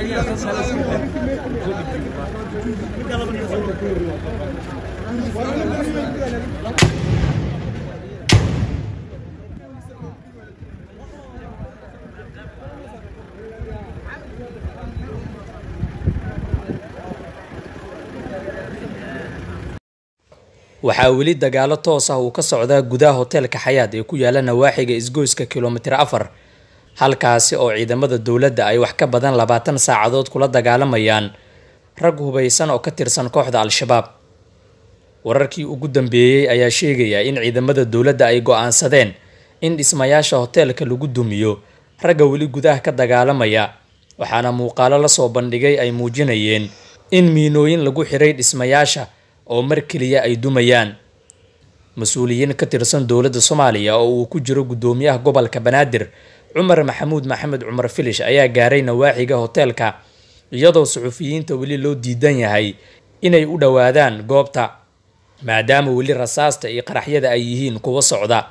waxaa weli dagaalo toos ah uu ka socdaa gudaha hoteelka Xayaat ee ku yaala nawaaxiga isgoyska kiiloomitir 4 halkaasi oo ciidamada dowladda ay wax ka badan 20 saacadood kula dagaalamayaan rag hubeysan oo ka tirsan kooxda Al-Shabaab. wararkii ugu dambeeyay ayaa sheegaya in ciidamada dowladda ay go'aansadeen in dhismayaasha hoteelka lagu dumiyo ragga weli gudaha ka dagaalamaya, waxaana muuqaalo la soo bandhigay ay muujinayeen in miinooyin lagu xiray dhismayaasha oo mar kaliya ay dumayaan. mas'uuliyiin ka tirsan dowladda Soomaaliya oo uu ku jiro gudoomiyaha gobolka Banaadir Cumar Maxamed Cumar Filish ayaa gaaray nawaaxiga hoteelka, iyadoo suxufiyiinta weli loo diidan yahay inay u dhawaadaan goobta maadaama weli rasaasta iyo qaraxyada ay yihiin kuwa socda.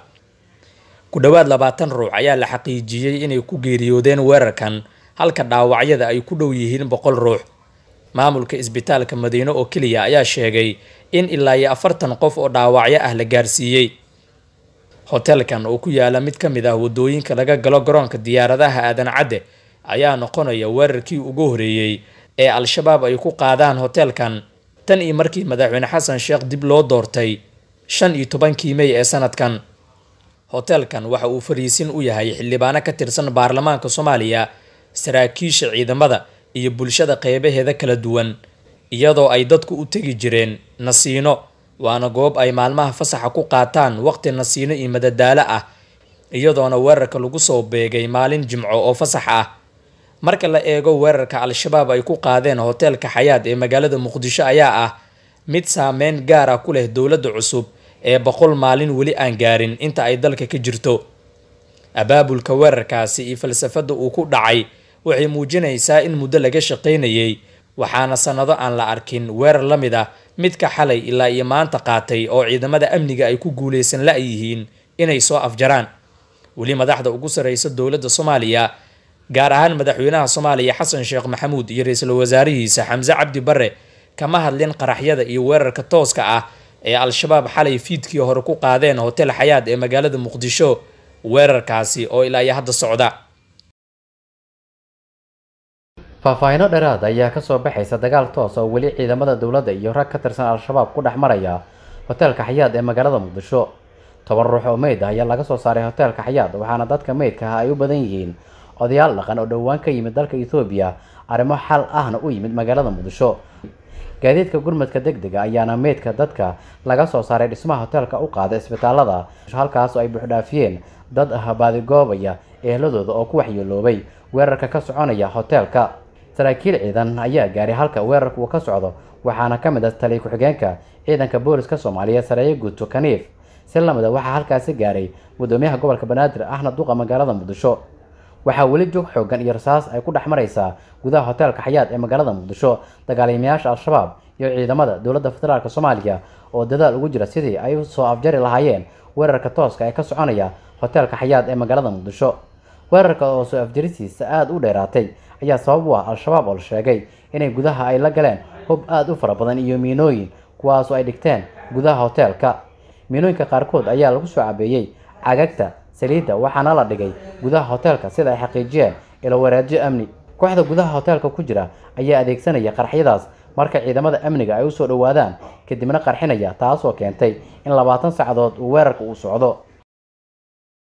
ku dhawaad 20 ruux ayaa la xaqiijiyay inay ku geeriyoodeen weerarkan, halka dhaawacyada ay ku dhow yihiin 100 ruux. maamulka isbitaalka Madiino oo kaliya ayaa sheegay in ilaa 40 qof oo dhaawacyo ah la gaarsiiyay. hoteelkan oo ku yaala mid ka mid ah wadooyinka laga galo garoonka diyaaradaha Aadan Cadde ayaa noqonaya weerarkii ugu horeeyay ee Al-Shabaab ay ku qaadaan hoteelkan tan iyo markii madaxweyne Xasan Sheekh dib loo doortay 15kii May ee sanadkan. hoteelkan waxa uu fariisin u yahay xildhibaano ka tirsan baarlamaanka Soomaaliya, saraakiisha ciidamada iyo bulshada qeybaheeda kala duwan, iyadoo ay dadku u tagi jireen nasiino, waana goob ay maalmaha fasaxa ku qaataan waqti nasiino iyo madadaalo ah, iyadoona weerarka lagu soo beegay maalin Jimco oo fasax ah. marka la eego weerarka Al-Shabaab ay ku qaadeen hoteelka Xayaat ee magaalada Muqdisho ayaa ah mid saameyn gaar ah ku leh dowladda cusub ee 100 maalin weli aan gaarin inta ay dalka ka jirto. abaabulka weerarkaasi iyo falsafada uu ku dhacay waxay muujinaysaa in muddo laga shaqeynayay, waxaana sanado aan la arkin weerar la mid ah midka xalay ilaa iyo maanta qaatay oo ciidamada amniga ay ku guuleysan la yihiin inay soo afjaraan. weli madaxda ugu sareysa dowladda Soomaaliya, gaar ahaan madaxweynaha Soomaaliya Xasan Sheekh Maxamuud iyo ra'iisul wasaarihiisa Xamse Cabdi Barre kama hadlin qaraxyada iyo weerarka tooska ah ee Al-Shabaab xalay fiidkii hore ku qaadeen hotel Xayaat ee magaalada Muqdisho, weerarkaasi oo ilaa hadda socda. faahfaahinno dheeraad ayaa ka soo baxaysa dagaal toos oo weli ciidamada dowladda iyo rag ka tirsan Al-Shabaab ku dhex maraya hoteelka Xayaat ee magaalada Muqdisho. 10 ruux oo meyd ah ayaa laga soo saaray hoteelka Xayaat, waxaana dadka meydka ah ay u badan yihiin odayaal dhaqan oo dhowaan ka yimid dalka Itoobiya, arrimo xal ahna u yimid magaalada Muqdisho. gaadiidka gurmadka degdega ayaana meydka dadka laga soo saaray dhismaha hoteelka u qaaday isbitaalada, halkaas oo ay buuxdhaafiyeen dad baadigoobaya ehladooda oo ku waxyeeloobay weerarka ka soconaya hoteelka. saraakiil ciidan ayaa gaaray halka weerarku uu ka socdo, waxaana ka mid ah taliye ku-xigeenka ciidanka booliska Soomaaliya Sareeye Guuto Kaniif. si lamida waxaa halkaasi gaaray gudoomiyaha gobolka Banaadir ahna duqa magaalada Muqdisho. waxaa weli joog xoogan iyo rasaas ay ku dhex maraysaa gudaha hoteelka Xayaat ee magaalada Muqdisho dagaalamayaasha Al-Shabaab iyo ciidamada dowladda federaalka Soomaaliya oo dadaal ugu jira sidii ay soo afjari lahaayeen weerarka tooska ee ka soconaya hoteelka Xayaat ee magaalada Muqdisho. weerarka oo soo afjarisiisa aad u dheeraatay ayaa sabab u ah Al-Shabaab oo sheegay inay gudaha ay la galeen hub aad u fara badan iyo miinooyin kuwaas oo ay dhigteen gudaha hoteelka. miinooyinka qaarkood ayaa lagu soo cabeeyay cagagta saliidda, waxaana la dhigay gudaha hoteelka sida ay xaqiijiyeen ilo wareejyo amni. kooxda gudaha hoteelka ku jira ayaa adeegsanaya qaraxyadaas marka ciidamada amniga ay u soo dhawaadaan, kadibna qarxinaya, taasoo keentay in 20 saacadood uu weerarka uu socdo.